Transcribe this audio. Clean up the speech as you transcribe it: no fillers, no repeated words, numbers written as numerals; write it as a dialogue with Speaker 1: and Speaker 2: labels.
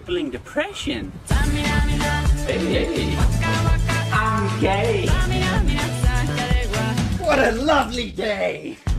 Speaker 1: crippling depression. Hey, I'm gay. What a lovely day.